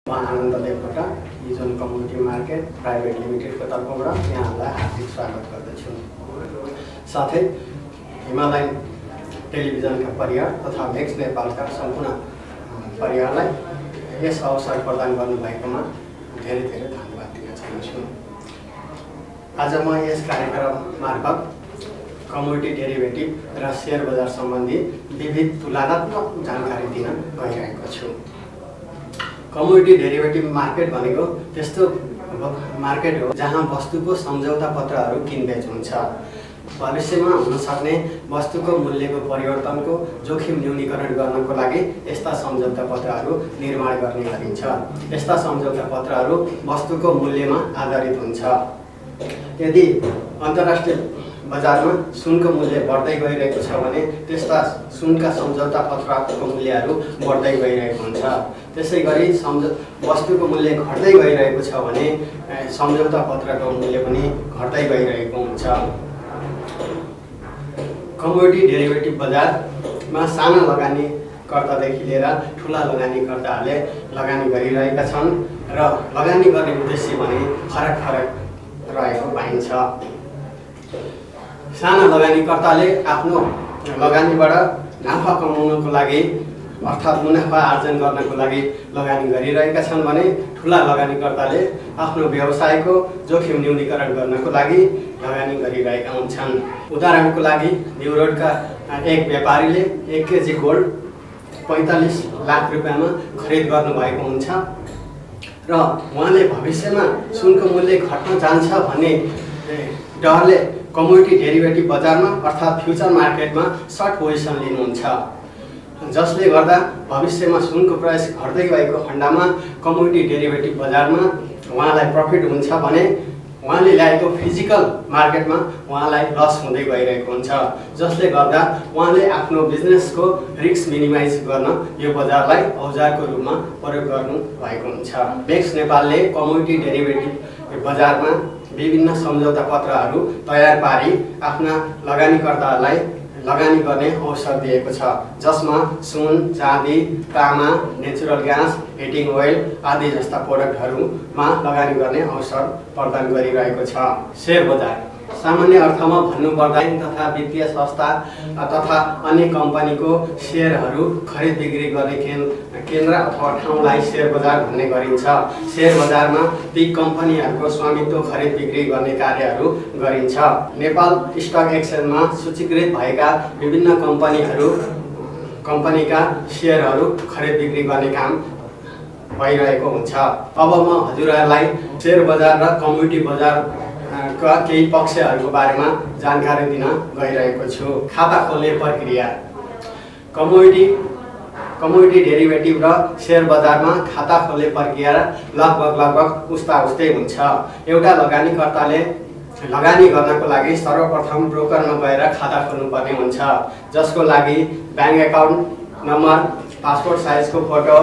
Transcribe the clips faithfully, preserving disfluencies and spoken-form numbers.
म आनन्द देवकोटा जुन community market private limited को तर्फबाट यहाँलाई हार्दिक स्वागत गर्दछु। साथै हिमालय टेलिभिजनका परिवार तथा मेक्स नेपालका सम्पूर्ण परिवारलाई यस अवसर प्रदान गर्नुभएकोमा धेरै धेरै धन्यवाद दिन चाहन्छु। आज म यस कार्यक्रम मार्फत कमोडिटी डेरिभेटिभ र शेयर बजार सम्बन्धी विविध तुलनात्मक जानकारी दिन गइरहेको छु। कमोडिटी डेरिभेटिभ मार्केट भनेको त्यस्तो मार्केट हो जहाँ वस्तुको सम्झौता पत्रहरू किनबेच हुन्छ। भविष्यमा हुन सक्ने वस्तुको मूल्यको परिवर्तनको जोखिम न्यूनीकरण गर्नको लागि यस्ता सम्झौता पत्रहरू निर्माण गर्ने गरिन्छ। यस्ता सम्झौता पत्रहरू वस्तुको मूल्यमा आधारित हुन्छ। यदि अन्तर्राष्ट्रिय बजारमा सुनको मूल्य बढ्दै गइरहेको छ भने त्यस्ता सुनका सम्झौता पत्रको मूल्यहरू बढ्दै गइरहेको हुन्छ। त्यसैगरी सम्झ वस्तुको मूल्य घट्दै गइरहेको छ भने सम्झौता पत्रको मूल्य पनि घट्दै गइरहेको हुन्छ। कमोडिटी डेरिभेटिभ बजारमा साना लगानीकर्तादेखि लिएर ठुला लगानीकर्ताहरूले लगानी गरिरहेका छन् र लगानी गर्ने उद्देश्य भने फरक फरक रहेको पाइन्छ। साना लगानीकर्ताले आफ्नो लगानीबाट नाफा कमाउनको लागि अर्थात् मुनाफा आर्जन गर्नको लागि लगानी गरिरहेका छन् भने ठुला लगानीकर्ताले आफ्नो व्यवसायको जोखिम न्यूनीकरण गर्नको लागि लगानी गरिरहेका हुन्छन्। उदाहरणको लागि न्यू रोडका एक व्यापारीले एक केजी गोल्ड पैंतालीस लाख रुपियाँमा खरिद गर्नुभएको हुन्छ र उहाँले भविष्यमा सुनको मूल्य घट्न जान्छ भन्ने डरले कमोडिटी डेरिभेटिभ बजारमा अर्थात् फ्युचर मार्केटमा सर्ट पोजिसन लिनुहुन्छ, जसले गर्दा भविष्यमा सुनको प्राइस घट्दै गएको खण्डमा कमोडिटी डेरिभेटिभ बजारमा उहाँलाई प्रफिट हुन्छ भने उहाँले ल्याएको फिजिकल मार्केटमा उहाँलाई लस हुँदै गइरहेको हुन्छ, जसले गर्दा उहाँले आफ्नो बिजनेसको रिस्क मिनिमाइज गर्न यो बजारलाई औजारको रूपमा प्रयोग गर्नु भएको हुन्छ। मेक्स नेपालले कमोडिटी डेरिभेटिभ बजारमा विभिन्न सम्झौता पत्रहरू तयार पारी आफ्ना लगानीकर्ताहरूलाई लगानी गर्ने अवसर दिएको छ, जसमा सुन, चाँदी, तामा, नेचुरल ग्यास, हिटिङ ओइल आदि जस्ता प्रोडक्टहरूमा लगानी गर्ने अवसर प्रदान गरिरहेको छ। शेयर बजार सामान्य अर्थमा भन्नुपर्दा तथा वित्तीय संस्था तथा अन्य कम्पनीको शेयरहरू खरिद बिक्री गर्ने केन्द्र अथवा ठाउँलाई शेयर बजार भन्ने गरिन्छ। शेयर बजारमा ती कम्पनीहरूको स्वामित्व खरिद बिक्री गर्ने कार्यहरू गरिन्छ। नेपाल स्टक एक्सचेन्जमा सूचीकृत भएका विभिन्न कम्पनीहरू कम्पनीका शेयरहरू खरिद बिक्री गर्ने काम भइरहेको हुन्छ। अब म हजुरहरूलाई शेयर बजार र कमोडिटी बजार का केही पक्षहरूको बारेमा जानकारी दिन गइरहेको छु। खाता खोल्ने प्रक्रिया कमोडिटी कमोडिटी डेरिभेटिभ र शेयर बजारमा खाता खोल्ने प्रक्रिया लगभग लगभग उस्ता उस्तै हुन्छ। एउटा लगानीकर्ताले लगानी गर्नको लागि सर्वप्रथम ब्रोकरमा गएर खाता खोल्नुपर्ने हुन्छ, जसको लागि ब्याङ्क एकाउन्ट नम्बर, पासपोर्ट साइजको फोटो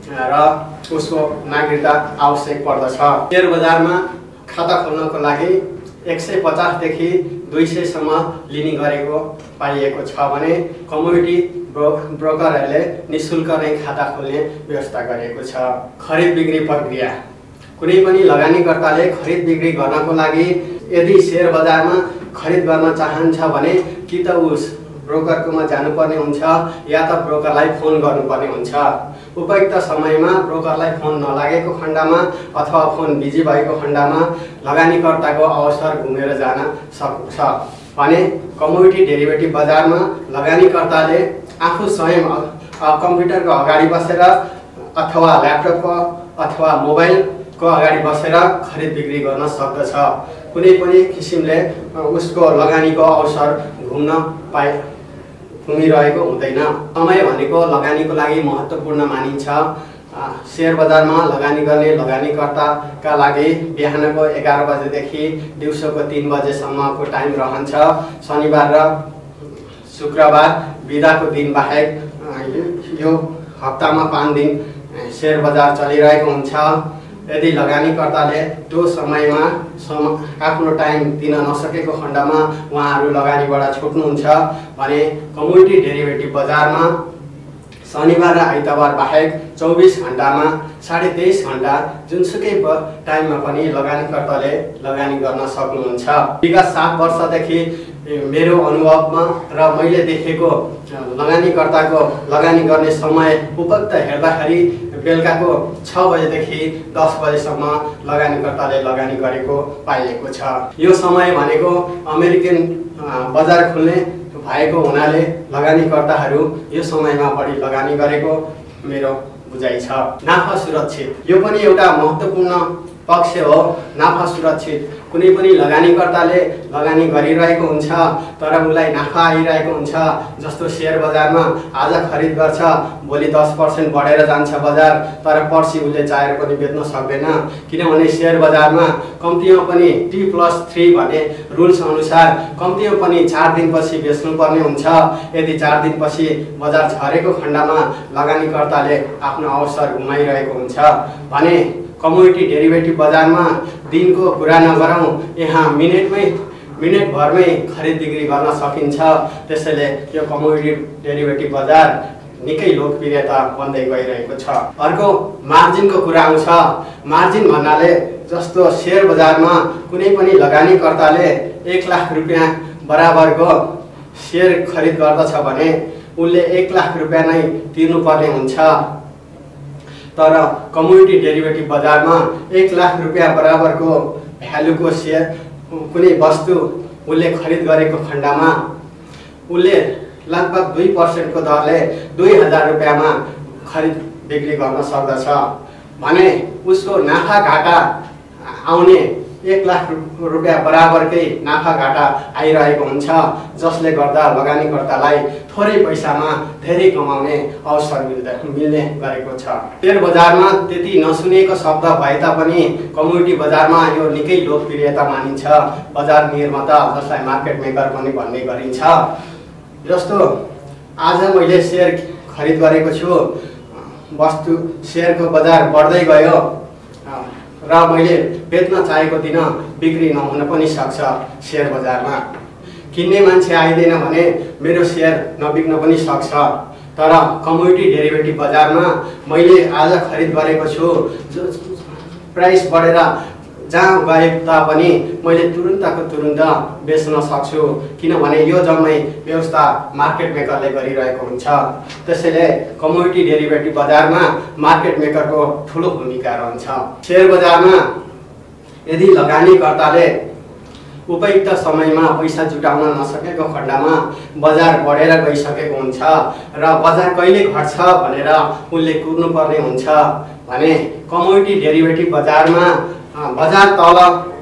र उसको नागरिकता आवश्यक पर्दछ। शेयर बजारमा खाता खोल्नको लागि एक सय पचासदेखि दुई सयसम्म लिने गरेको पाइएको छ भने कमोडिटी ब्रो ब्रोकरहरूले निःशुल्क नै खाता खोल्ने व्यवस्था गरेको छ। खरिद बिक्री प्रक्रिया कुनै पनि लगानीकर्ताले खरिद बिक्री गर्नको लागि यदि शेयर बजारमा खरिद गर्न चाहन्छ भने कि त उस ब्रोकरकोमा जानुपर्ने हुन्छ या त ब्रोकरलाई फोन गर्नुपर्ने हुन्छ। उपयुक्त समयमा ब्रोकरलाई फोन नलागेको खण्डमा अथवा फोन बिजी भएको खण्डमा लगानीकर्ताको अवसर घुमेर जान सक्छ भने कमोडिटी डेरिभेटिभ बजारमा लगानीकर्ताले आफू स्वयं कम्प्युटरको अगाडि बसेर अथवा ल्यापटपको अथवा मोबाइलको अगाडि बसेर खरिद बिक्री गर्न सक्दछ। कुनै पनि किसिमले उसको लगानीको अवसर घुम्न पाए घुमिरहेको हुँदैन। समय भनेको लगानीको लागि महत्त्वपूर्ण मानिन्छ। शेयर बजारमा लगानी गर्ने लगानीकर्ताका लागि बिहानको एघार बजेदेखि दिउँसोको तीन बजेसम्मको टाइम रहन्छ। शनिबार र शुक्रबार बिदाको दिन बाहेक यो हप्तामा पाँच दिन शेयर बजार चलिरहेको हुन्छ। यदि लगानीकर्ताले त्यो समयमा सम आफ्नो टाइम दिन नसकेको खण्डमा उहाँहरू लगानीबाट छुट्नुहुन्छ भने कमोडिटी डेरिभेटिभ बजारमा शनिबार र आइतबार बाहेक चौबीस घण्टामा साढे तेइस घण्टा जुनसुकै टाइममा पनि लगानीकर्ताले लगानी गर्न सक्नुहुन्छ। विगत सात वर्षदेखि मेरो अनुभवमा र मैले देखेको लगानीकर्ताको लगानी गर्ने समय उपयुक्त हेर्दाखेरि बेलुकाको छ बजेदेखि दस बजेसम्म लगानीकर्ताले लगानी गरेको पाइएको छ। यो समय भनेको अमेरिकन बजार खुल्ने भएको हुनाले लगानीकर्ताहरू यो समयमा बढी लगानी गरेको मेरो बुझाइ छ। नाफा सुरक्षित यो पनि एउटा महत्त्वपूर्ण पक्ष हो। नाफा सुरक्षित कुनै पनि लगानीकर्ताले लगानी गरिरहेको हुन्छ तर उसलाई नाफा आइरहेको हुन्छ। जस्तो सेयर बजारमा आज खरिद गर्छ, भोलि दस पर्सेन्ट बढेर जान्छ बजार, तर पर्सि उसले चाहेर पनि बेच्न सक्दैन, किनभने सेयर बजारमा कम्तीमा पनि टी प्लस थ्री भन्ने रुल्स अनुसार कम्तीमा पनि चार दिनपछि बेच्नुपर्ने हुन्छ। यदि चार दिनपछि बजार झरेको खण्डमा लगानीकर्ताले आफ्नो अवसर गुमाइरहेको हुन्छ भने कमोडिटी डेरिभेटिभ बजारमा दिनको कुरा नगरौँ, यहाँ मिनेटमै मिनेटभरमै खरिद बिक्री गर्न सकिन्छ। त्यसैले यो कमोडिटी डेरिभेटिभ बजार निकै लोकप्रियता बन्दै गइरहेको छ। अर्को मार्जिनको कुरा आउँछ। मार्जिन भन्नाले जस्तो सेयर बजारमा कुनै पनि लगानीकर्ताले एक लाख रुपियाँ बराबरको सेयर खरिद गर्दछ भने उसले एक लाख रुपियाँ नै तिर्नुपर्ने हुन्छ। तर कमोडिटी डेरिभेटिभ बजारमा एक लाख रुपियाँ बराबरको भ्यालुको सेयर कुनै वस्तु उसले खरिद गरेको खण्डमा उसले लगभग दुई पर्सेन्टको दरले दुई हजार रुपियाँमा खरिद बिक्री गर्न सक्दछ भने उसको नाफा घाटा आउने एक लाख रुपियाँ बराबरकै नाफा घाटा आइरहेको हुन्छ, जसले गर्दा लगानीकर्तालाई थोरै पैसामा धेरै कमाउने अवसर मिल्दै मिल्ने गरेको छ। सेयर बजारमा त्यति नसुनेको शब्द भए तापनि कमोडिटी बजारमा यो निकै लोकप्रियता मानिन्छ। बजार निर्माता जसलाई मार्केट मेकर पनि भन्ने गरिन्छ। जस्तो आज मैले सेयर खरिद गरेको छु, वस्तु सेयरको बजार बढ्दै गयो र मैले बेच्न चाहेको दिन बिक्री नहुन पनि सक्छ। सेयर बजारमा किन्ने मान्छे आइदैन भने मेरो सेयर नबिक्न पनि सक्छ। तर कमोडिटी डेरिभेटिभ बजारमा मैले आज खरिद गरेको छु, प्राइस बढेर जहाँ गए तापनि मैले तुरुन्तको तुरुन्त बेच्न सक्छु, किनभने यो जम्मै व्यवस्था मार्केट मेकरले गरिरहेको हुन्छ। त्यसैले कमोडिटी डेरिभेटिभ बजारमा मार्केट मेकरको ठुलो भूमिका रहन्छ। सेयर बजारमा यदि लगानीकर्ताले उपयुक्त समयमा पैसा जुटाउन नसकेको खण्डमा बजार बढेर गइसकेको हुन्छ र बजार कहिले घट्छ भनेर उसले कुर्नुपर्ने हुन्छ भने कमोडिटी डेरिभेटिभ बजारमा बजार तल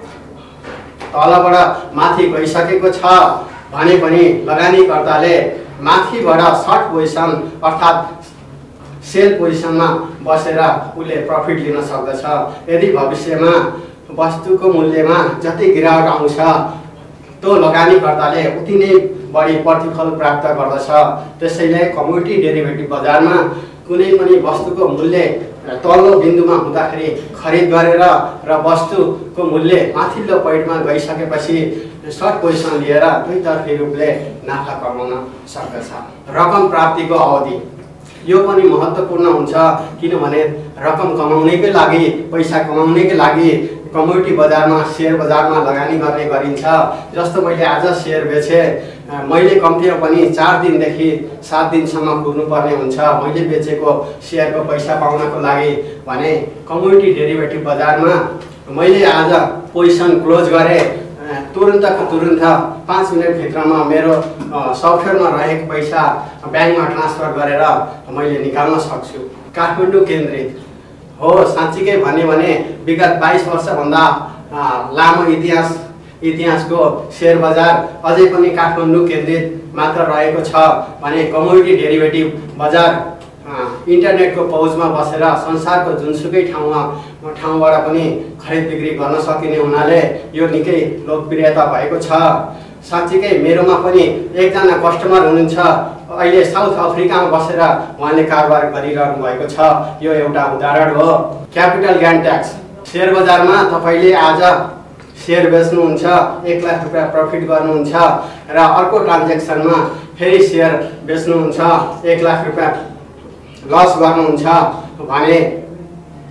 तलबाट माथि गइसकेको छ भने पनि लगानीकर्ताले माथिबाट सर्ट पोजिसन अर्थात् सेल पोजिसनमा बसेर उसले प्रफिट लिन सक्दछ। यदि भविष्यमा वस्तुको मूल्यमा जति गिरावट आउँछ त्यो लगानीकर्ताले उति नै बढी प्रतिफल प्राप्त गर्दछ। त्यसैले कमोडिटी डेरिभेटिभ बजारमा कुनै पनि वस्तुको मूल्य तल्लो बिन्दुमा हुँदाखेरि खरिद गरेर र वस्तुको मूल्य माथिल्लो पोइन्टमा गइसकेपछि सर्ट पोजिसन लिएर दुईतर्फी रूपले नाफा कमाउन सक्दछ। रकम प्राप्तिको अवधि यो पनि महत्त्वपूर्ण हुन्छ, किनभने रकम कमाउनैकै लागि पैसा कमाउनैकै लागि कमोडिटी बजारमा सेयर बजारमा लगानी गर्ने गरिन्छ। जस्तो मैले आज सेयर बेचेँ, मैले कम्तीमा पनि चार दिनदेखि सात दिनसम्म कुर्नुपर्ने हुन्छ मैले बेचेको सेयरको पैसा पाउनको लागि भने कमोडिटी डेरिभेटिभ बजारमा मैले आज पोजिसन क्लोज गरेँ, तुरुन्तको तुरुन्त पाँच मिनटभित्रमा मेरो सफ्टवेयरमा रहेको पैसा ब्याङ्कमा ट्रान्सफर गरेर मैले निकाल्न सक्छु। काठमाडौँ केन्द्रित हो। साँच्चीकै भन्यो भने विगत बाइस वर्षभन्दा लामो इतिहास इतिहासको सेयर बजार अझै पनि काठमाडौँ केन्द्रित मात्र रहेको छ भने कमोडिटी डेरिभेटिभ बजार इन्टरनेटको पहुँचमा बसेर संसारको जुनसुकै ठाउँमा ठाउँबाट पनि खरिद बिक्री गर्न सकिने हुनाले यो निकै लोकप्रियता भएको छ। साँच्चीकै मेरोमा पनि एकजना कस्टमर हुनुहुन्छ, अहिले साउथ अफ्रिकामा बसेर उहाँले कारोबार गरिरहनु भएको छ। यो एउटा उदाहरण हो। क्यापिटल गेन ट्याक्स सेयर बजारमा तपाईँले आज सेयर बेच्नुहुन्छ, एक लाख रुपियाँ प्रफिट गर्नुहुन्छ र अर्को ट्रान्जेक्सनमा फेरि सेयर बेच्नुहुन्छ, एक लाख रुपियाँ लस गर्नुहुन्छ भने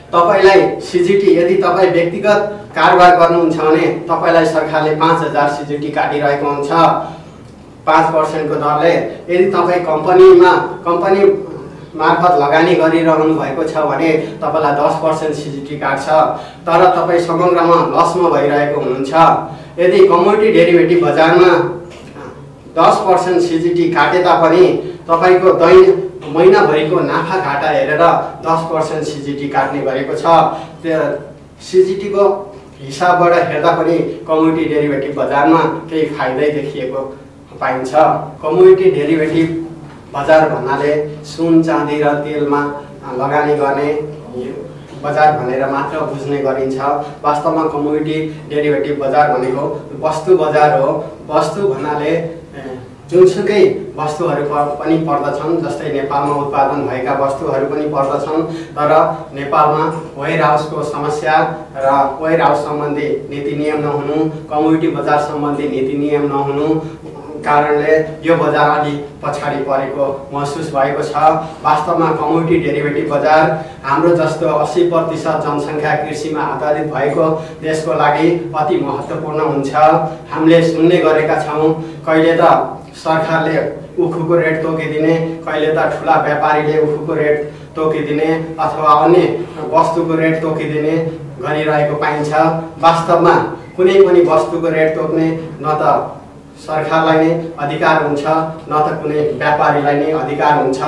तपाईलाई सिजिटी यदि तपाईँ व्यक्तिगत कारोबार गर्नुहुन्छ भने तपाईलाई सरकारले पाँच हजार सिजिटी काटिरहेको हुन्छ पाँच पर्सेन्टको दरले। यदि तपाईँ कम्पनीमा कम्पनी मार्फत लगानी गरिरहनु भएको छ भने तपाईलाई दस पर्सेन्ट सिजिटी काट्छ, तर तपाईँ समग्रमा लसमा भइरहेको हुनुहुन्छ। यदि कमोडिटी डेरिभेटिभ बजारमा दस पर्सेन्ट सिजिटी काटे तापनि तपाईँको दैन महिनाभरिको नाफा घाटा हेरेर दस पर्सेन्ट सिजिटी काट्ने गरेको छ। त्यो सिजिटीको हिसाबबाट हेर्दा पनि कमोडिटी डेरिभेटिभ बजारमा केही फाइदै देखिएको पाइन्छ। कमोडिटी डेरिभेटिभ बजार भन्नाले सुन चाँदी र तेलमा लगानी गर्ने बजार भनेर मात्र बुझ्ने गरिन्छ। वास्तवमा कमोडिटी डेरिभेटिभ बजार भनेको वस्तु बजार हो। वस्तु भन्नाले जुनसुकै वस्तुहरू पनि पर्दछन्, जस्तै नेपालमा उत्पादन भएका वस्तुहरू पनि पर्दछन्, तर नेपालमा वेयर हाउसको समस्या र वेयर हाउस सम्बन्धी नीति नियम नहुनु, कमोडिटी बजार सम्बन्धी नीति नियम नहुनु कारणले यो बजार अलि पछाडि परेको महसुस भएको छ। वास्तवमा कमोडिटी डेरिभेटिभ बजार हाम्रो जस्तो अस्सी प्रतिशत जनसङ्ख्या कृषिमा आधारित भएको देशको लागि अति महत्त्वपूर्ण हुन्छ। हामीले सुन्ने गरेका छौँ कहिले त सरकारले उखुको रेट तोकिदिने, कहिले त ठुला व्यापारीले उखुको रेट तोकिदिने अथवा अन्य वस्तुको रेट तोकिदिने गरिरहेको पाइन्छ। वास्तवमा कुनै पनि वस्तुको रेट तोक्ने न त सरकारलाई नै अधिकार हुन्छ न त कुनै व्यापारीलाई नै अधिकार हुन्छ।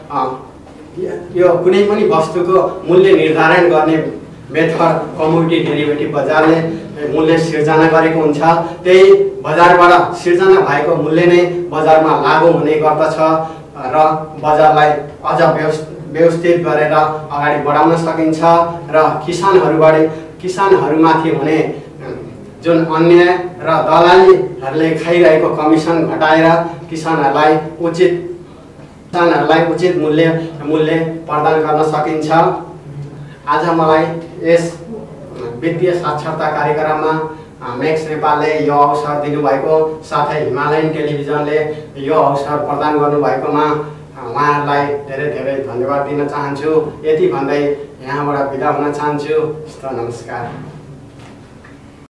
यो कुनै पनि वस्तुको मूल्य निर्धारण गर्ने मेथड कमोडिटी डेरिभेटिभ बजारले मूल्य सिर्जना गरेको हुन्छ। त्यही बजारबाट सिर्जना भएको मूल्य नै बजारमा लागू हुने गर्दछ र बजारलाई अझ व्यवस्थित गरेर अगाडि बढाउन सकिन्छ र किसानहरूबाट किसानहरूमाथि हुने जुन अन्याय र दलालीहरूले खाइरहेको कमिसन घटाएर किसानहरूलाई उचित किसानहरूलाई उचित मूल्य मूल्य प्रदान गर्न सकिन्छ। आज मलाई यस वित्तीय साक्षरता कार्यक्रममा मेक्स नेपालले यो अवसर दिनुभएको, साथै हिमालयन टेलिभिजनले यो अवसर प्रदान गर्नुभएकोमा उहाँहरूलाई धेरै धेरै धन्यवाद दिन चाहन्छु। यति भन्दै यहाँबाट बिदा हुन चाहन्छु। नमस्कार।